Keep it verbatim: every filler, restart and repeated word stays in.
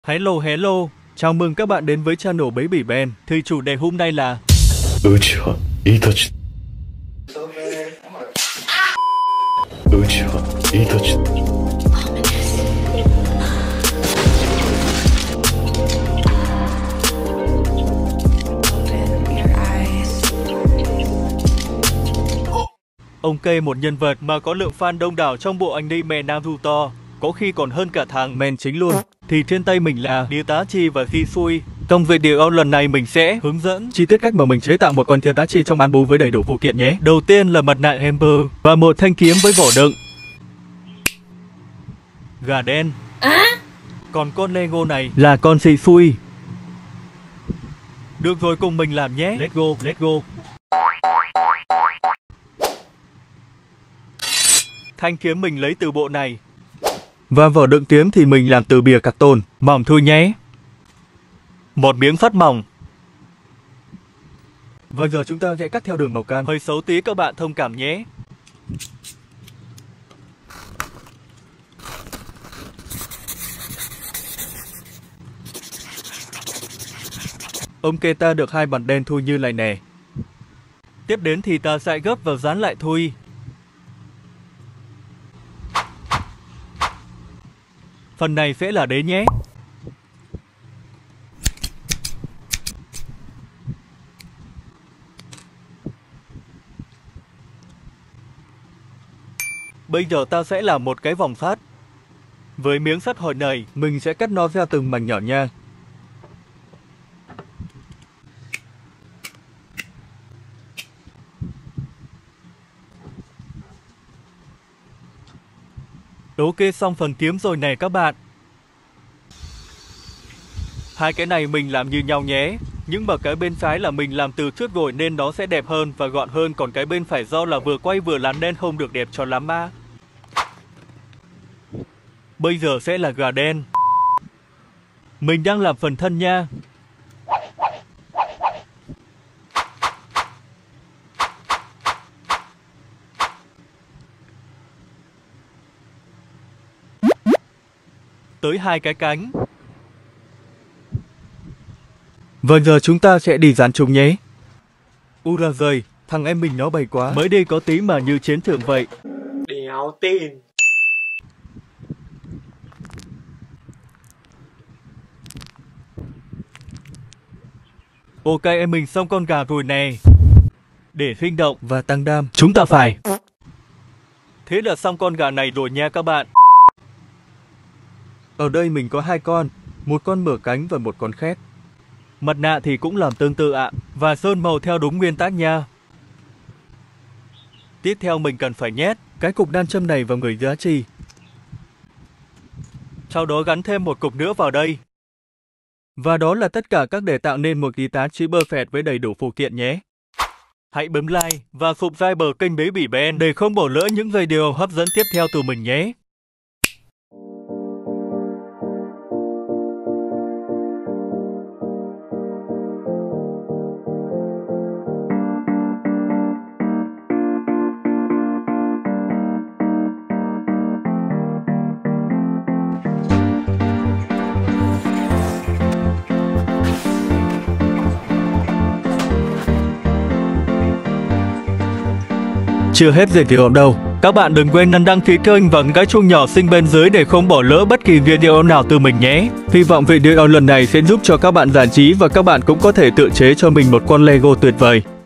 Hello hello, chào mừng các bạn đến với channel Baby Ben. Thì chủ đề hôm nay là Uchiha Itachi. Uchiha Itachi. ông Kei, một nhân vật mà có lượng fan đông đảo trong bộ anime Naruto, có khi còn hơn cả thằng main chính luôn. Thì trên tay mình là Itachi và Shisui. Trong video lần này mình sẽ hướng dẫn chi tiết cách mà mình chế tạo một con Itachi trong Anbu với đầy đủ phụ kiện nhé. Đầu tiên là mặt nạ Ember và một thanh kiếm với vỏ đựng gà đen. Còn con Lego này là con Shisui. Được rồi, cùng mình làm nhé. Let's go, let's go. Thanh kiếm mình lấy từ bộ này. Và vỏ đựng kiếm thì mình làm từ bìa cạc tồn, mỏng thôi nhé. Một miếng sắt mỏng. Và giờ chúng ta sẽ cắt theo đường màu cam. Hơi xấu tí các bạn thông cảm nhé. Ông kê ta được hai bàn đen thui như này nè. Tiếp đến thì ta sẽ gấp và dán lại thui. Phần này sẽ là đế nhé. Bây giờ ta sẽ làm một cái vòng sắt. Với miếng sắt hồi này, mình sẽ cắt nó ra từng mảnh nhỏ nha. Ok, xong phần kiếm rồi này các bạn. Hai cái này mình làm như nhau nhé. Nhưng mà cái bên trái là mình làm từ trước rồi nên nó sẽ đẹp hơn và gọn hơn. Còn cái bên phải do là vừa quay vừa làm nên không được đẹp cho lắm á. Bây giờ sẽ là gà đen. Mình đang làm phần thân nha. Tới hai cái cánh. Và giờ chúng ta sẽ đi dán chúng nhé. Ura giời, thằng em mình nó bày quá. Mới đây có tí mà như chiến trường vậy. Đéo tin. Ok, em mình xong con gà rồi nè. Để sinh động và tăng đam, chúng ta phải. Thế là xong con gà này rồi nha các bạn. Ở đây mình có hai con, một con mở cánh và một con khét. Mặt nạ thì cũng làm tương tự ạ, và sơn màu theo đúng nguyên tắc nha. Tiếp theo mình cần phải nhét cái cục nam châm này vào người Itachi. Sau đó gắn thêm một cục nữa vào đây. Và đó là tất cả các để tạo nên một Itachi perfect với đầy đủ phụ kiện nhé. Hãy bấm like và subscribe kênh Baby Ben để không bỏ lỡ những video hấp dẫn tiếp theo từ mình nhé. Chưa hết video đâu, các bạn đừng quên nhấn đăng ký kênh và cái chuông nhỏ xinh bên dưới để không bỏ lỡ bất kỳ video nào từ mình nhé. Hy vọng video lần này sẽ giúp cho các bạn giải trí và các bạn cũng có thể tự chế cho mình một con Lego tuyệt vời.